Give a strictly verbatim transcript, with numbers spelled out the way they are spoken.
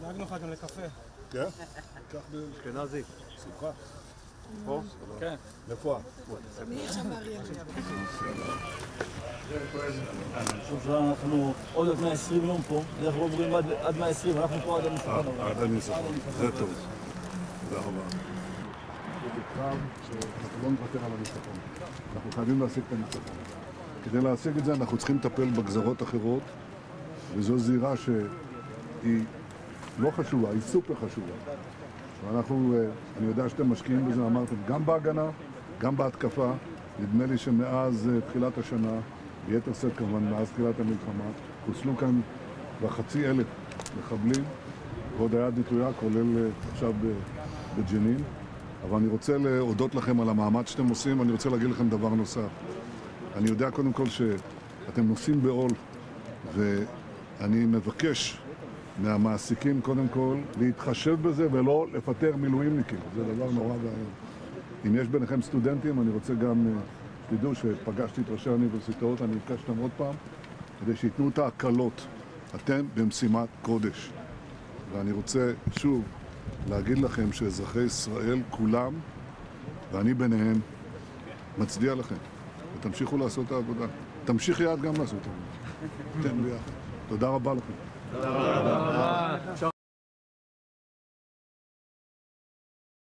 דאגנו לך גם לקפה. כן? קח אשכנזי. בשמחה. פה? כן. איפה? מי עכשיו באריאל? אנחנו עוד עד מאה ועשרים יום פה, אנחנו עוברים עד מאה ועשרים, אנחנו פה עד הניסחון. עד הניסחון, זה טוב. תודה רבה. זה קרב שאנחנו לא נוותר על הניסחון. אנחנו חייבים להשיג את הניסחון. כדי להשיג את זה אנחנו צריכים לטפל בגזרות אחרות, וזו זירה שהיא לא חשובה, היא סופר חשובה. ואנחנו, אני יודע שאתם משקיעים בזה, אמרתם, גם בהגנה, גם בהתקפה. נדמה לי שמאז תחילת השנה, ביתר שאת כמובן, מאז תחילת המלחמה, חוסלו כאן בחצי אלף מחבלים, ועוד היד נטויה, כולל עכשיו בג'נין. אבל אני רוצה להודות לכם על המאמץ שאתם עושים, אני רוצה להגיד לכם דבר נוסף. אני יודע קודם כל שאתם נושאים בעול, ואני מבקש מהמעסיקים קודם כל להתחשב בזה ולא לפטר מילואימניקים. זה דבר נורא ואיום. אם יש ביניכם סטודנטים, אני רוצה גם שתדעו שפגשתי את ראשי האוניברסיטאות, אני אפגש אותם עוד פעם, כדי שיתנו את ההקלות. אתם במשימת קודש. ואני רוצה שוב להגיד לכם שאזרחי ישראל כולם, ואני ביניהם, מצדיע לכם. ותמשיכו לעשות את העבודה. תמשיך יד גם לעשות את העבודה. תן ביחד. תודה רבה לכם. תודה רבה.